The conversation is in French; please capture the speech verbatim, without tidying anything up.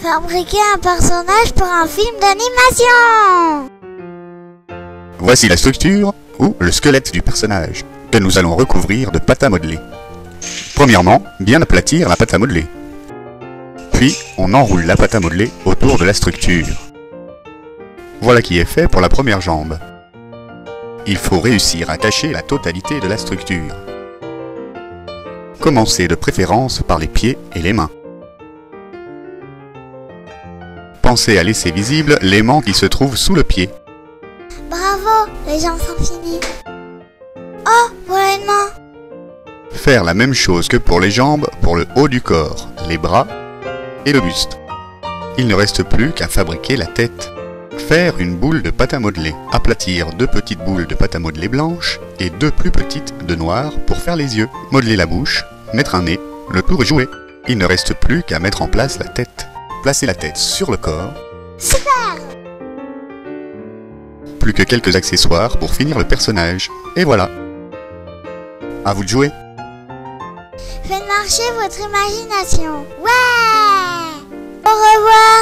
Fabriquer un personnage pour un film d'animation. Voici la structure ou le squelette du personnage que nous allons recouvrir de pâte à modeler. Premièrement, bien aplatir la pâte à modeler. Puis, on enroule la pâte à modeler autour de la structure. Voilà qui est fait pour la première jambe. Il faut réussir à cacher la totalité de la structure. Commencez de préférence par les pieds et les mains. Pensez à laisser visibles l'aimant qui se trouve sous le pied. Bravo, les jambes sont finies. Oh, voilà une main. Faire la même chose que pour les jambes pour le haut du corps, les bras et le buste. Il ne reste plus qu'à fabriquer la tête. Faire une boule de pâte à modeler. Aplatir deux petites boules de pâte à modeler blanches et deux plus petites de noir pour faire les yeux. Modeler la bouche, mettre un nez, le tour est joué. Il ne reste plus qu'à mettre en place la tête. Placer la tête sur le corps. Super. Plus que quelques accessoires pour finir le personnage. Et voilà. À vous de jouer. Faites marcher votre imagination. Ouais. Au revoir.